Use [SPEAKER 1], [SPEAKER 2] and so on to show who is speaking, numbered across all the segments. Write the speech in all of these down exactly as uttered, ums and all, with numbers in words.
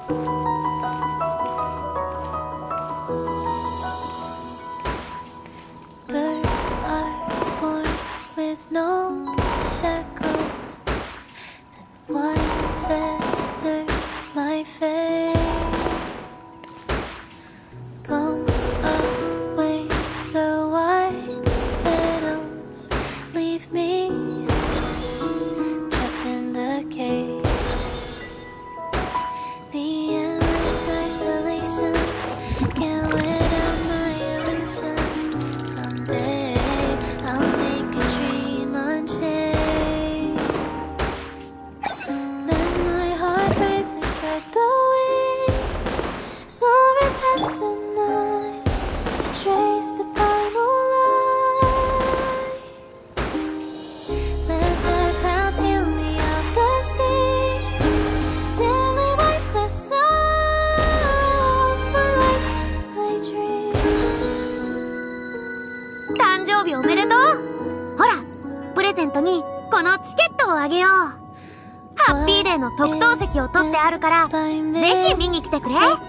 [SPEAKER 1] 誕生日おめでとう。ほら、プレゼントにこのチケットをあげよう。ハッピーデーの特等席を取ってあるからぜひ見に来てくれ。ん？ハ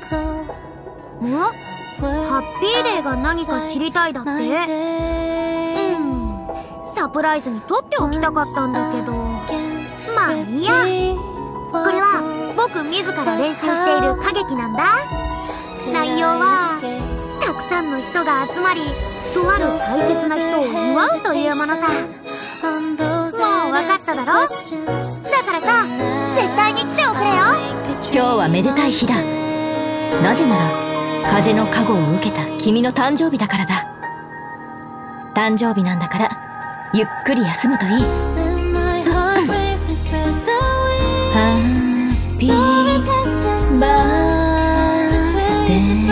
[SPEAKER 1] ッピーデーが何か知りたいだって。うん、サプライズに取っておきたかったんだけど、まあいいや。これは僕自ら練習している歌劇なんだ。内容はたくさんの人が集まり、とある大切な人を祝うというものさ。もう分かっただろ？だからさ、絶対に来ておくれよ。
[SPEAKER 2] 今日はめでたい日だ。なぜなら風の加護を受けた君の誕生日だからだ。誕生日なんだからゆっくり休むといい。ハッピーバースデー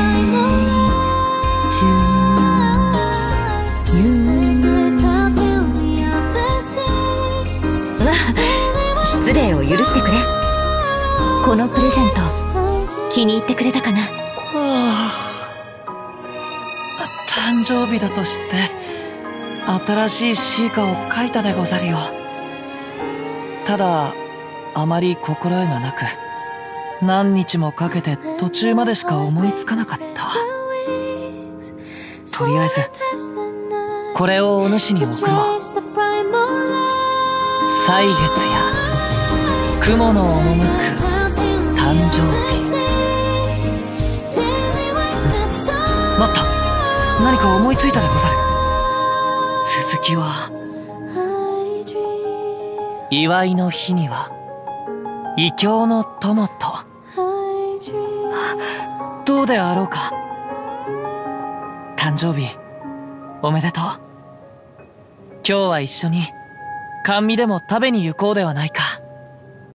[SPEAKER 2] 失礼を許してくれ。このプレゼント気に入ってくれたかな。
[SPEAKER 3] はあ、誕生日だと知って新しい詩歌を書いたでござるよ。ただあまり心得がなく、何日もかけて途中までしか思いつかなかった。とりあえずこれをお主に送ろう。歳月や雲の赴く誕生日。待った、何か思いついたでござる。続きは、祝いの日には異教の友と。どうであろうか。誕生日おめでとう。今日は一緒に甘味でも食べに行こうではないか。